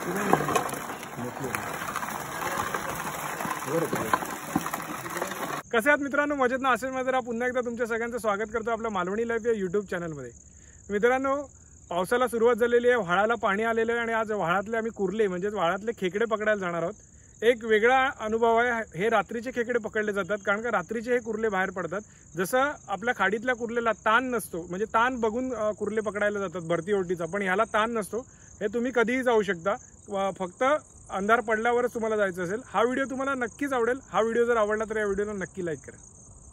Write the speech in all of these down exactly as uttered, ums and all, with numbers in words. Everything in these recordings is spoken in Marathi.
कसे आहात मित्रांनो? मजेत ना? असेच जरा पुन्हा एकदा तुमच्या सगळ्यांचं स्वागत करतो आपल्या मालवणी लाईफ या यूट्यूब चॅनलमध्ये. मित्रांनो, पावसाला सुरुवात झालेली आहे, व्हाळाला पाणी आलेलं आहे आणि आज व्हाळातले आम्ही कुर्ले म्हणजेच व्हाळातले खेकडे पकडायला जाणार आहोत. एक वेगळा अनुभव आहे. हे रात्रीचे खेकडे पकडले जातात कारण का रात्रीचे हे कुर्ले बाहेर पडतात. जसं आपल्या खाडीतल्या कुर्लेला ताण नसतो, म्हणजे ताण बघून कुर्ले पकडायला जातात भरती ओटीचा, पण ह्याला ताण नसतो. हे तुम्ही कधीही जाऊ शकता, फक्त अंधार पडल्यावरच तुम्हाला जायचं असेल. हा व्हिडिओ तुम्हाला नक्कीच आवडेल. हा व्हिडिओ जर आवडला तर या व्हिडिओला नक्की लाईक करा.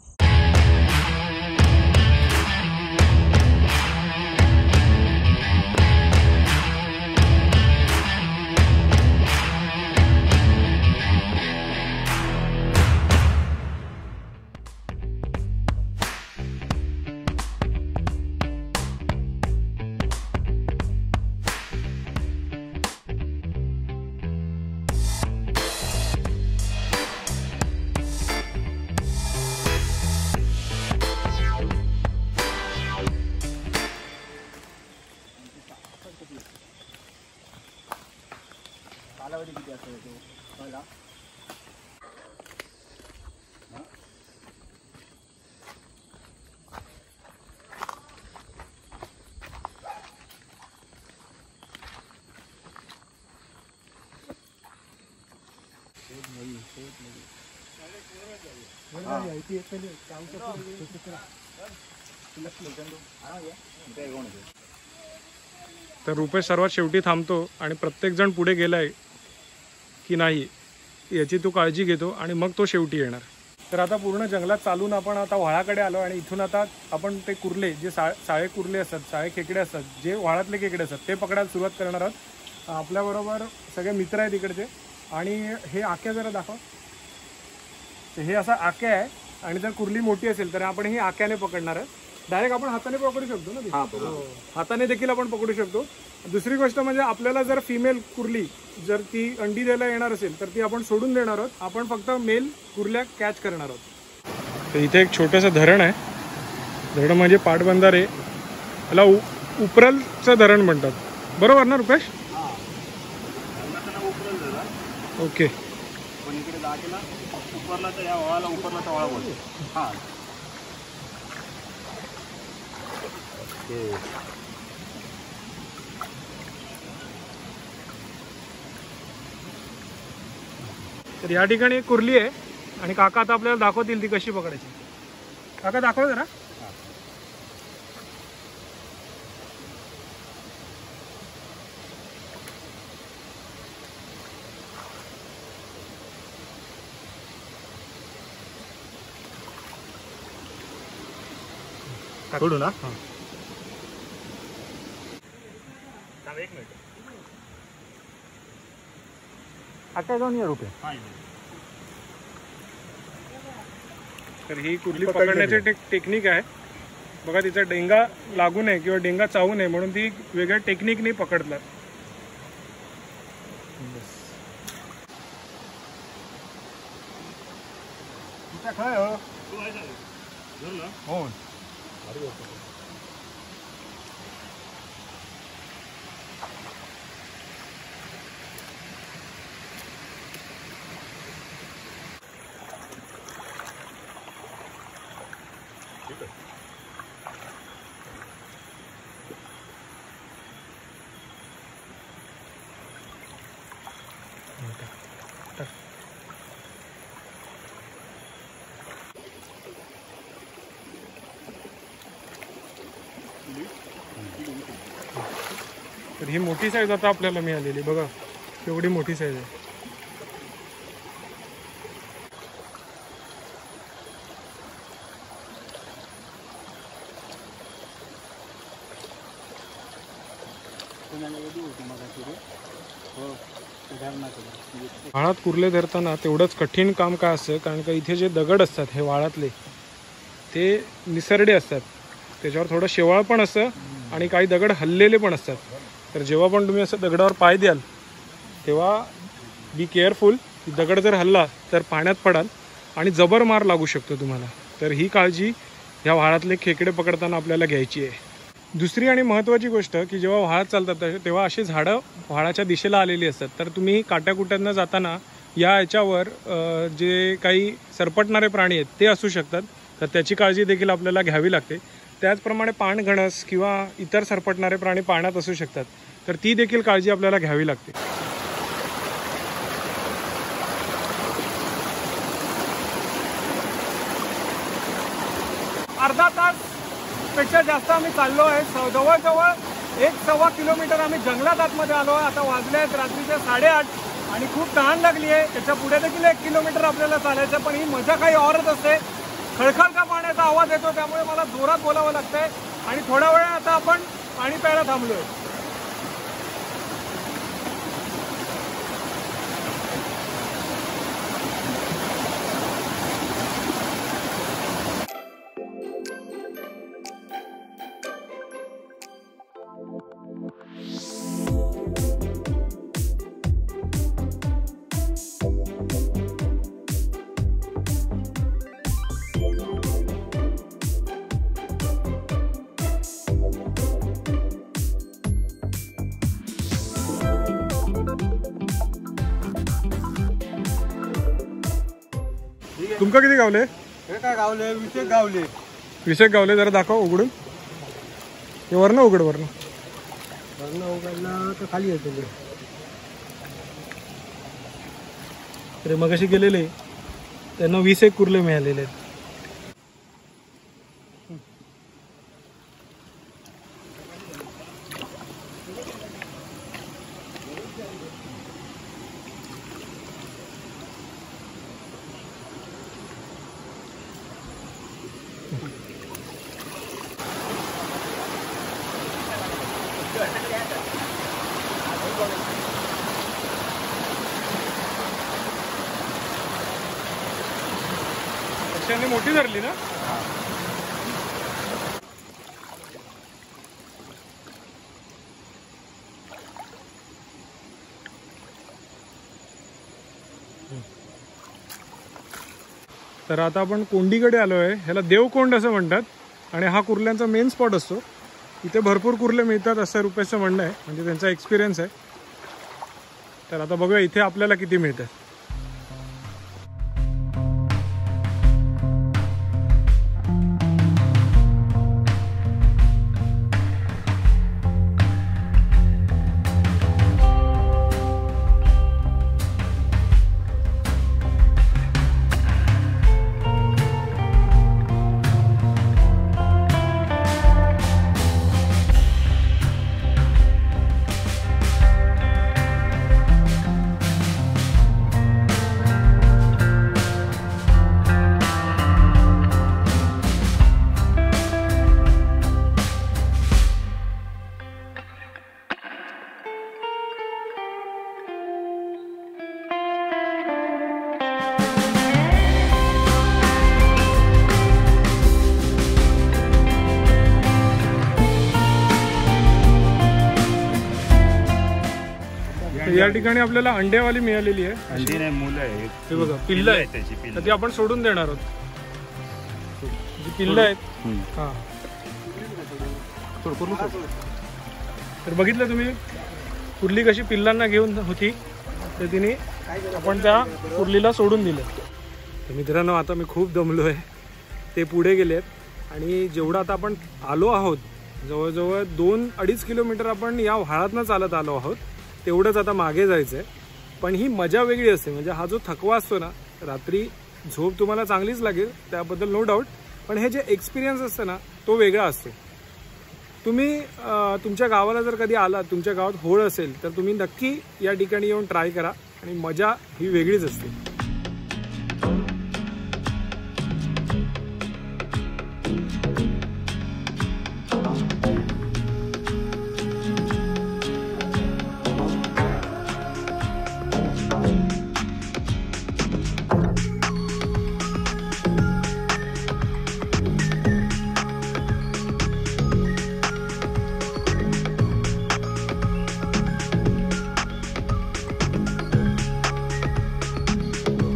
कालावधी किती असतो तो कळला? तर रुपेश सर्वात शेवटी थांबतो आणि प्रत्येक जण पुढे गेलाय की नाही याची तो काळजी घेतो आणि मग तो शेवटी येणार. तर आता पूर्ण जंगलात चालून आपण आता व्हाळाकडे आलो आणि इथून आता आपण ते कुर्ले जे सा साळे कुर्ले असतात, साळे खेकडे असतात, जे व्हाळातले खेकडे असतात ते पकडायला सुरुवात करणार आहोत. आपल्याबरोबर सगळे मित्र आहेत इकडचे. आणि हे आक्या जरा दाखव. हे असा आक्या आहे आणि जर कुर्ली मोठी असेल तर आपण ही आक्याने पकडणार आहे. डायरेक्ट आपण हाताने पकडू शकतो ना, हाताने देखील आपण पकडू शकतो. दुसरी गोष्ट म्हणजे आपल्याला जर फिमेल कुर्ली जर ती अंडी द्यायला येणार असेल तर ती आपण सोडून देणार आहोत. आपण फक्त मेल कुर्ल्या कॅच करणार आहोत. तर इथे एक छोटंसं धरण आहे. धरण म्हणजे पाटबंधारे, याला उपरलचं धरण म्हणतात, बरोबर ना रुपेश? ओके. तर या ठिकाणी एक कुर्ली आहे आणि काका आता आपल्याला दाखवतील ती कशी पकडायची. काका दाखव जरा. सोडू ना. हां, एक मिनिट. आता जाऊन या रुपये. तर ही कुर्ली पकडण्याची टेक टेक्निक आहे बघा. तिचा डेंगा लागू नये किंवा डेंगा चावू नये म्हणून ती वेगळ्या टेक्निकने पकडतात. हो. तर ही मोठी साईज आता आपल्याला मिळालेली बघा, एवढी मोठी साईज आहे. व्हाळात कुर्ले धरताना तेवढंच कठीण काम काय असतं, कारण का इथे जे दगड असतात हे व्हाळातले ते निसरडे असतात, त्याच्यावर थोडं शेवाळ पण असतं आणि काही दगड हललेले पण असतात. तर जेव्हा पण तुम्ही असं दगडावर पाय द्याल तेव्हा बी केअरफुल. दगड जर हल्ला तर पाण्यात पडाल आणि जबर मार लागू शकतो तुम्हाला. तर ही काळजी ह्या व्हाळातले खेकडे पकडताना आपल्याला घ्यायची आहे. दुसरी आणि महत्त्वाची गोष्ट की जेव्हा व्हाळात चालतात तेव्हा अशी झाडं व्हाळाच्या दिशेला आलेली असतात, तर तुम्ही काट्याकुट्यांना जाताना या याच्यावर जे काही सरपटणारे प्राणी आहेत ते असू शकतात, तर त्याची काळजी देखील आपल्याला घ्यावी लागते. त्याचप्रमाणे पाणघणस किंवा इतर सरपटणारे प्राणी पाण्यात असू शकतात, तर ती देखील काळजी आपल्याला घ्यावी लागते. अर्धा तास पेक्षा जास्त आम्ही चाललो आहे. जवळजवळ एक सव्वा किलोमीटर आम्ही जंगलात आतमध्ये आलो आहे. आता वाजले आहेत रात्रीचे साडेआठ आणि खूप तहान लागली आहे. त्याच्या पुढे देखील एक किलोमीटर आपल्याला चालायचं, पण ही मजा काही औरच असते. खळखळ का पाण्याचा आवाज येतो, त्यामुळे मला जोरात बोलावं लागतंय. आणि थोड्या वेळा आता आपण पाणी प्यायला थांबलोय. तुमका किती गावले? हे काय गावले? विशेष गावले. विशेष गावले. जरा दाखव उघडून. हे वरनं उघड. वरनं वरनं उघडला तर खाली येतो. अरे मगाशी गेलेले त्यांना वीस एक कुर्ले मिळालेले आहेत. मोठी धरली ना. तर आता आपण कोंडीकडे आलो आहे. ह्याला देवकोंड असं म्हणतात आणि हा कुर्ल्यांचा मेन स्पॉट असतो. इथे भरपूर कुर्ले मिळतात असं रुपेशचं म्हणणं आहे, म्हणजे त्यांचा एक्सपिरियन्स आहे. तर आता बघूया इथे आपल्याला किती मिळतात. या ठिकाणी आपल्याला अंड्यावाली मिळालेली आहे. अंडी नाही, मुलं आहेत. हे बघा पिल्लं आहेत त्याची. तर ती आपण सोडून देणार आहोत. जी पिल्लं आहेत. हा तर बघितलं तुम्ही कुर्ली कशी पिल्लांना घेऊन होती, तर तिने आपण त्या कुर्लीला सोडून दिलं. तर मित्रांनो आता मी खूप दमलो आहे. ते पुढे गेलेत आणि जेवढं आता आपण आलो आहोत, जवळजवळ दोन अडीच किलोमीटर आपण या व्हाळातनं चालत आलो आहोत. तेवढंच आता मागे जायचं आहे. पण ही मजा वेगळी असते. म्हणजे हा जो थकवा असतो ना, रात्री झोप तुम्हाला चांगलीच लागेल त्याबद्दल नो डाऊट, पण हे जे एक्सपिरियन्स असतं ना तो वेगळा असतो. तुम्ही तुमच्या गावाला जर कधी आलात, तुमच्या गावात होळ असेल, तर तुम्ही नक्की या ठिकाणी येऊन ट्राय करा आणि मजा ही वेगळीच असते.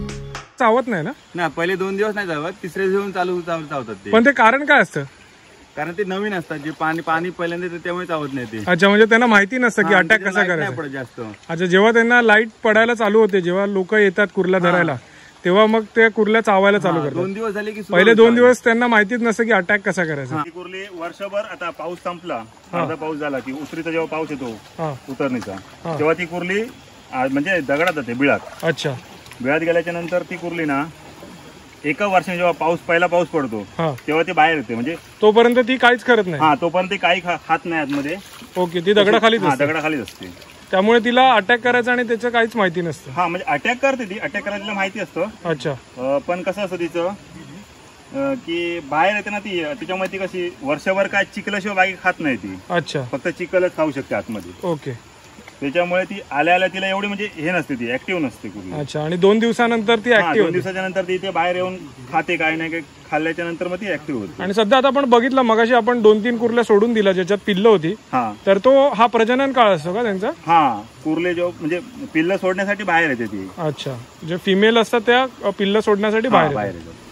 चावत नाही ना? ना पहिले दोन दिवस नाही चावत, तिसरे दिवस चालू चावतात ते. पण ते कारण काय असतं? कारण ते नवीन असतात, जे पाणी पाणी पहिल्यांदा येतं त्यामुळे चावत नाही ते. अच्छा, म्हणजे त्यांना माहिती नसतं की हा, अटॅक त्याला कसा light नाही करायचा. पडत जास्त. अच्छा, जेव्हा त्यांना लाईट पडायला चालू होते, जेव्हा लोक येतात कुर्ल्या धरायला, तेव्हा मग ते कुर्ल्या चावायला चालू हा, करतात. दोन दिवस झाले की सुरू पहिले होतं दोन दिवस त्यांना माहितीच नसतं की अटॅक कसा करायचा. ही कुर्ली वर्षभर, आता पाऊस संपला, अर्धा पाऊस झाला की उतरीचा जेव्हा पाऊस येतो हा, उतरणीचा, हा. तेव्हा ती कुर्ली आ, म्हणजे दगडात जाते, बिळात. अच्छा, बिळात गेल्याच्या नंतर ती कुर्ली ना एका वर्षाने जेव्हा पाऊस पहिला पाऊस पडतो हा, तेव्हा ती बाहेर येते. म्हणजे तोपर्यंत ती काहीच करत नाही. हा, तोपर्यंत ती काही खा- खात नाही आतमध्ये. ओके, ती दगडाखालीच हा, असते. दगडाखालीच असते. त्यामुळे तिला अटॅक करायचा आणि त्याचं काहीच माहिती नसतं. हा, म्हणजे अटॅक करते ती, अटॅक करायला तिला माहिती असतं. अच्छा, अं, पण कसं असतं तिचं, अं, की बाहेर येते ना ती, त्याच्यामुळे ती कशी वर्षभर काय चिखलाशिवाय बाकी खात नाही ती, अच्छा, फक्त चिखलच खाऊ शकते आतमध्ये. ओके, त्याच्यामुळे ती आल्या आल्या तिला एवढी म्हणजे हे नसते, ती ऍक्टिव्ह नसते कुर्ली. अच्छा. आणि दोन दिवसानंतर ती हा, ऍक्टिव्ह दोन होते. दिवसाच्या नंतर ती इथे बाहेर येऊन खाते, काय नाही काय खाल्ल्याच्या नंतर मग ती ऍक्टिव्ह होते. आणि सध्या आता आपण बघितलं, मगाशी आपण दोन तीन कुर्ल्या सोडून दिल्या ज्याच्यात पिल्लं होती, हा तर तो हा प्रजनन काळ असतो का त्यांचा? हा, कुर्ले जो म्हणजे पिल्ल सोडण्यासाठी बाहेर येते ती. अच्छा, जे फिमेल असतात त्या अ, पिल्लं सोडण्यासाठी हा, बाहेर बाहेर येतात. येते.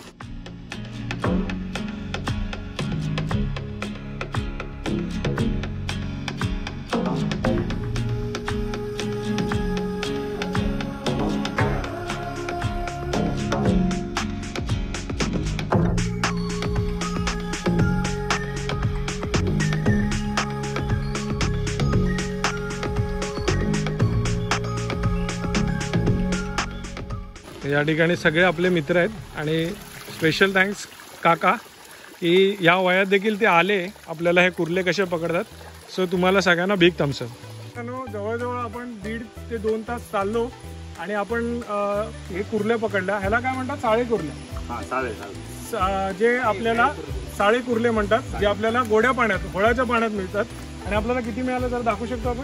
या ठिकाणी सगळे आपले मित्र आहेत आणि स्पेशल थँक्स काका की या वयात देखील ते आले आपल्याला हे कुर्ले कसे पकडतात. सो तुम्हाला सगळ्यांना बिग थम्स अप. जवळजवळ आपण दीड ते दोन तास चाललो आणि आपण अ, हे कुर्ले पकडल्या. ह्याला काय म्हणतात? साळे कुर्ले. हा, चालेल चालेल. स- जे आपल्याला साळे कुर्ले म्हणतात, जे आपल्याला गोड्या पाण्यात, होळाच्या पाण्यात मिळतात. आणि आपल्याला किती मिळालं जर दाखवू शकतो आपण?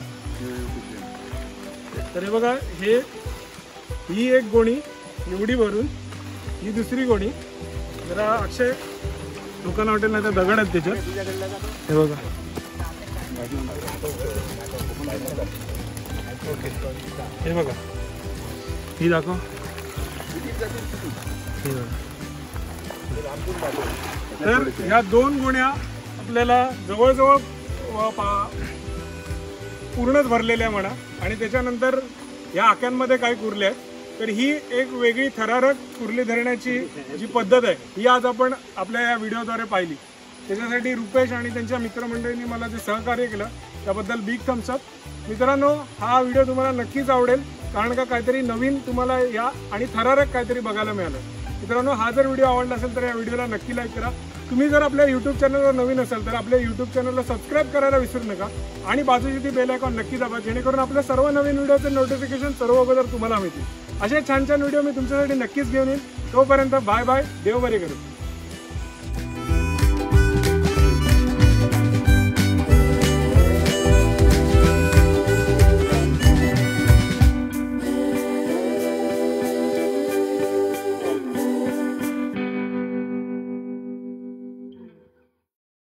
तर हे बघा, हे ही एक गोणी एवढी भरून, ही दुसरी गोणी. जरा अक्षय लोकांना वाटेल नाही तर दगड आहेत त्याच्यात. हे बघा, ओके, हे बघा, ही दाखव. हे बघा. तर ह्या दोन गोण्या आपल्याला जवळजवळ अ, पा- पूर्णच भरलेल्या म्हणा. आणि त्याच्यानंतर या आक्यांमध्ये काही कुर्ले आहेत. तर ही एक वेगळी थरारक कुर्ली धरण्याची जी पद्धत आहे, ही आज आपण आपल्या या व्हिडिओद्वारे पाहिली. त्याच्यासाठी रुपेश आणि त्यांच्या मित्रमंडळींनी मला जे सहकार्य केलं त्याबद्दल बिग थम्स अप. मित्रांनो, हा व्हिडिओ तुम्हाला नक्कीच आवडेल, कारण का काहीतरी नवीन तुम्हाला या आणि थरारक काहीतरी बघायला मिळालं. मित्रांनो, हा जर व्हिडिओ आवडला असेल तर या व्हिडिओला नक्की लाईक करा. तुम्ही जर आपल्या यूट्यूब चॅनलवर नवीन असाल तर आपल्या यूट्यूब चॅनलला सबस्क्राईब करायला विसरू नका आणि बाजूची ती बेल आयकॉन नक्की दाबा, जेणेकरून आपल्या सर्व नवीन व्हिडिओचे नोटिफिकेशन सर्व अगोदर तुम्हाला मिळतील. असे छान छान व्हिडिओ मी तुमच्यासाठी नक्कीच घेऊन येईन. तोपर्यंत बाय बाय, देव बरे करू.